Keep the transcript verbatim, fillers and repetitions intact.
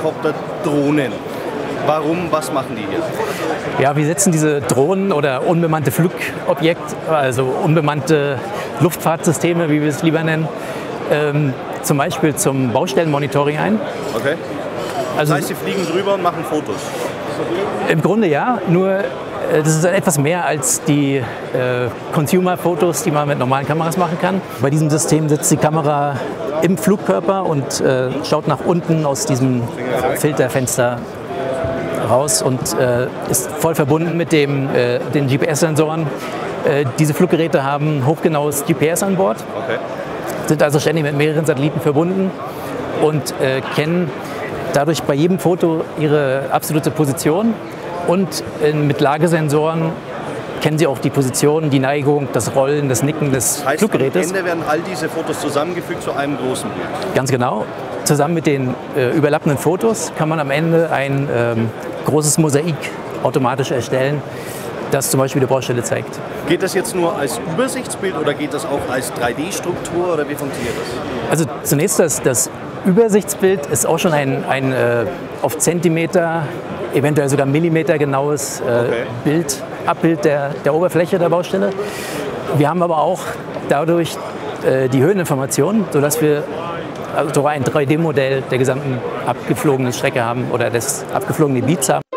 Quadcopter Drohnen. Warum, was machen die hier? Ja, wir setzen diese Drohnen oder unbemannte Flugobjekte, also unbemannte Luftfahrtsysteme, wie wir es lieber nennen, ähm, zum Beispiel zum Baustellenmonitoring ein. Okay. Also, das heißt, sie fliegen drüber und machen Fotos? Im Grunde ja, nur äh, das ist etwas mehr als die äh, Consumer-Fotos, die man mit normalen Kameras machen kann. Bei diesem System sitzt die Kamera im Flugkörper und äh, schaut nach unten aus diesem Filterfenster raus und äh, ist voll verbunden mit dem, äh, den G P S-Sensoren. Äh, diese Fluggeräte haben hochgenaues G P S an Bord, okay. sind also ständig mit mehreren Satelliten verbunden und äh, kennen dadurch bei jedem Foto ihre absolute Position und äh, mit Lagesensoren kennen sie auch die Position, die Neigung, das Rollen, das Nicken des heißt, Fluggerätes. Am Ende werden all diese Fotos zusammengefügt zu einem großen Bild. Ganz genau. Zusammen mit den äh, überlappenden Fotos kann man am Ende ein ähm, großes Mosaik automatisch erstellen, das zum Beispiel die Baustelle zeigt. Geht das jetzt nur als Übersichtsbild oder geht das auch als drei D-Struktur oder wie funktioniert das? Also zunächst das, das Übersichtsbild ist auch schon ein, ein äh, auf Zentimeter, eventuell sogar Millimeter genaues äh, okay. Bild, Abbild der, der Oberfläche der Baustelle. Wir haben aber auch dadurch äh, die Höheninformationen, sodass wir also ein drei D-Modell der gesamten abgeflogenen Strecke haben oder des abgeflogenen Gebiets haben.